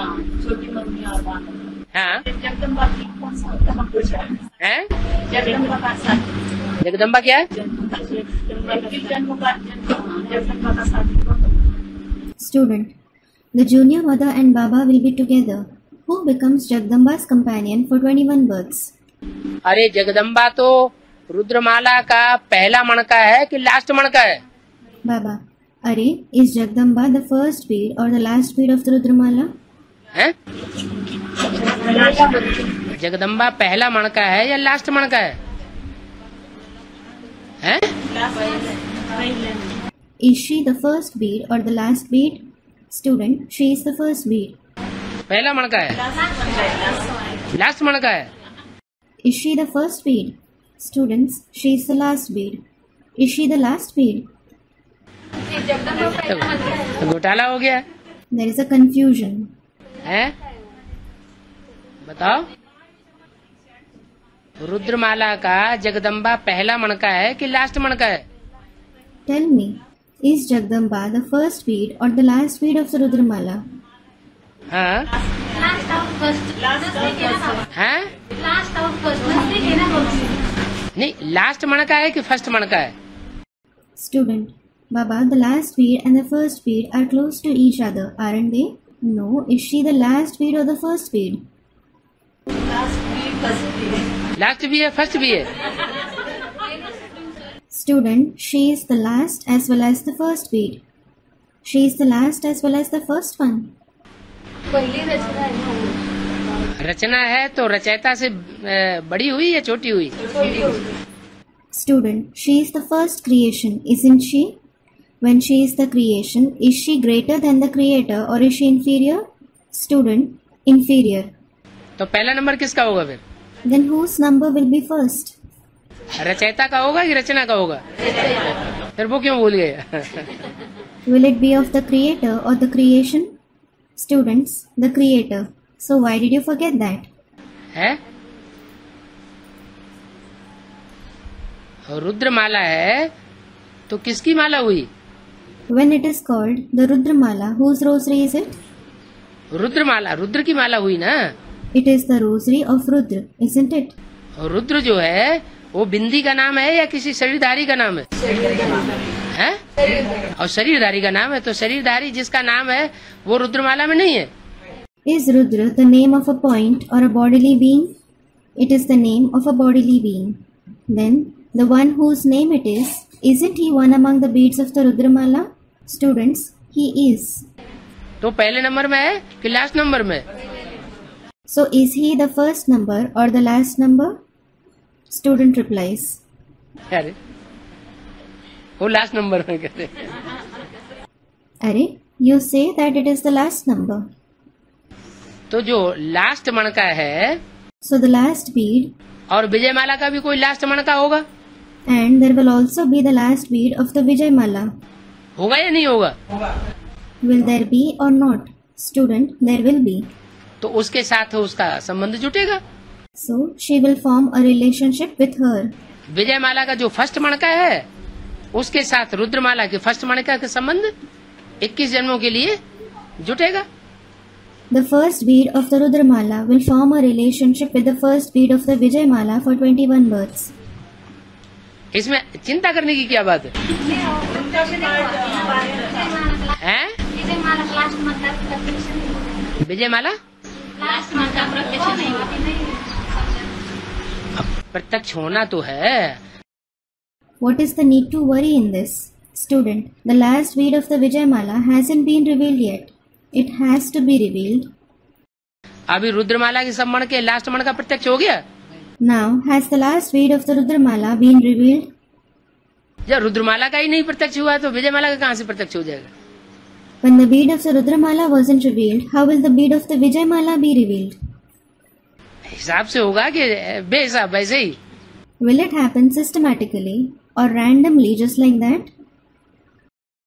छोटी मम्मी और बड़ा। हाँ जगदम्बा की कौन सा उत्तम पुरुष है? जगदम्बा का साथ। जगदम्बा क्या है? जगदम्बा का साथ। Student. The junior mother and Baba will be together. Who becomes Jagdamba's companion for 21 births? अरे जगदम्बा तो रुद्रमाला का पहला मणका है कि लास्ट मणका है? Baba. Are, is Jagdamba the first bead or the last bead of the Rudramala? हैं? जगदम्बा पहला मणका है या लास्ट मणका है? हैं? Is she the first bead or the last bead? Student. She is the first bead. पहला मणका है, last मणका है। Is she the first bead? Students. She is the last bead. Is she the last bead? तो घोटाला हो गया There is a confusion. है। बताओ, रुद्रमाला का जगदम्बा पहला मणका है कि लास्ट मणका है? Tell me, is Jagdamba the first bead or the last bead of the Rudramala? हाँ हाँ नहीं, लास्ट मणका है कि फर्स्ट मणका है? Student. Baba, the last bead and the first bead are close to each other, aren't they? No. Is she the last bead or the first bead? Last भी है, first भी है। Student. She is the last as well as the first bead. She is the last as well as the first one. रचना है तो रचयिता से बड़ी हुई या छोटी हुई? Student. She is the first creation, isn't she? When she is the creation, is she greater than the creator or is she inferior? Student. Inferior. तो पहला नंबर किसका होगा फिर? Then whose number will be first? रचयिता का होगा कि रचना का होगा? फिर वो क्यों भूल गए? Will it be of the creator or the creation? Students. The creator. So why did you forget that? है? और रुद्रमाला है तो किसकी माला हुई? When it is called the Rudramala, whose rosary is it? रुद्रमाला, रुद्र की माला हुई ना? It is the rosary of Rudra, isn't it? और रुद्र जो है वो बिंदी का नाम है या किसी शरीरधारी का नाम है? हैं? और शरीरधारी का नाम है, तो शरीरधारी जिसका नाम है वो रुद्रमाला में नहीं है। Is Rudra the name of a point or a bodily being? It is the name of a bodily being. Then, the one whose name it is, isn't he one among the beads of the Rudramala? Students, he is. तो पहले number में है कि last number में? So, is he the first number or the last number? Student replies. अरे वो last number में कहते हैं। Are, you say that it is the last number. तो जो लास्ट मणका है, So, the last bead, और विजयमाला का भी कोई लास्ट मणका होगा? and there will also be the last bead of the Vijayamala. होगा या नहीं होगा? Will there be or not? Student, there will be. तो उसके साथ उसका संबंध जुटेगा। So, she will form a relationship with her. Vijayamala का जो फर्स्ट मणका है उसके साथ रुद्रमाला के फर्स्ट मणका का संबंध 21 जन्मों के लिए जुटेगा। The first bead of the Rudramala will form a relationship with the first bead of the Vijayamala for 21 births. इसमें चिंता करने की क्या बात है? हैं? विजयमाला प्रत्यक्ष होना तो है। What is the need to worry in this? Student, the last bead of the Vijayamala hasn't been revealed yet. It has to be revealed. अभी रुद्रमाला के सब मण के लास्ट मण का प्रत्यक्ष हो गया। Now, has the last bead of the Rudramala been revealed? जब रुद्रमाला का ही नहीं प्रत्यक्ष हुआ तो विजयमाला का कहाँ से प्रत्यक्ष हो जाएगा? When the bead of the Rudramala wasn't revealed, how will the bead of the Vijayamala be revealed? हिसाब से होगा कि बेहिसाब वैसे ही? Will it happen systematically or randomly just like that?